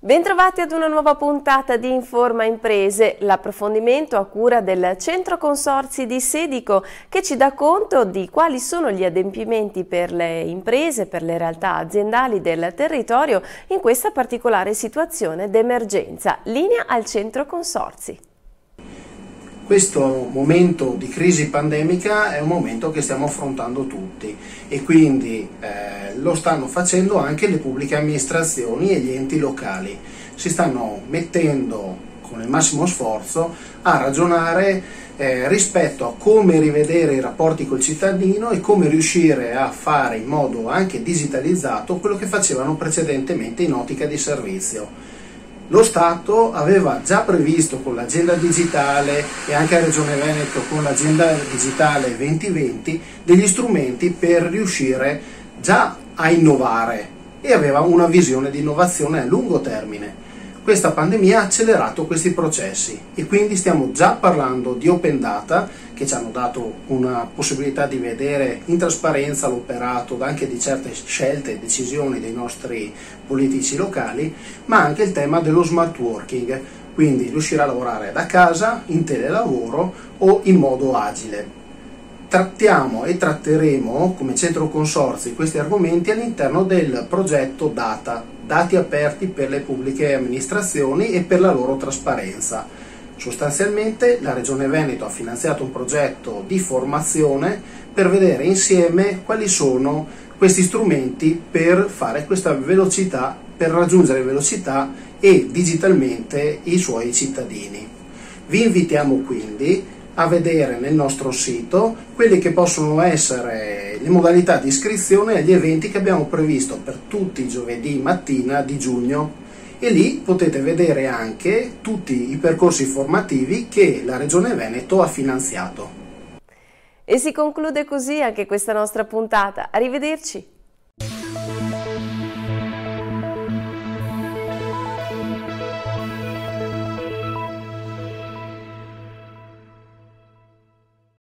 Bentrovati ad una nuova puntata di Informa Imprese, l'approfondimento a cura del Centro Consorzi di Sedico che ci dà conto di quali sono gli adempimenti per le imprese, per le realtà aziendali del territorio in questa particolare situazione d'emergenza. Linea al Centro Consorzi. Questo momento di crisi pandemica è un momento che stiamo affrontando tutti e quindi lo stanno facendo anche le pubbliche amministrazioni e gli enti locali. Si stanno mettendo con il massimo sforzo a ragionare rispetto a come rivedere i rapporti col cittadino e come riuscire a fare in modo anche digitalizzato quello che facevano precedentemente in ottica di servizio. Lo Stato aveva già previsto con l'agenda digitale e anche a Regione Veneto con l'agenda digitale 2020 degli strumenti per riuscire già a innovare e aveva una visione di innovazione a lungo termine. Questa pandemia ha accelerato questi processi e quindi stiamo già parlando di open data che ci hanno dato una possibilità di vedere in trasparenza l'operato anche di certe scelte e decisioni dei nostri politici locali, ma anche il tema dello smart working, quindi riuscire a lavorare da casa, in telelavoro o in modo agile. Trattiamo e tratteremo come centro consorzi questi argomenti all'interno del progetto Data, dati aperti per le pubbliche amministrazioni e per la loro trasparenza. Sostanzialmente la Regione Veneto ha finanziato un progetto di formazione per vedere insieme quali sono questi strumenti per fare questa velocità, per raggiungere velocità e digitalmente i suoi cittadini. Vi invitiamo quindi a vedere nel nostro sito quelle che possono essere le modalità di iscrizione agli eventi che abbiamo previsto per tutti i giovedì mattina di giugno e lì potete vedere anche tutti i percorsi formativi che la Regione Veneto ha finanziato. E si conclude così anche questa nostra puntata. Arrivederci!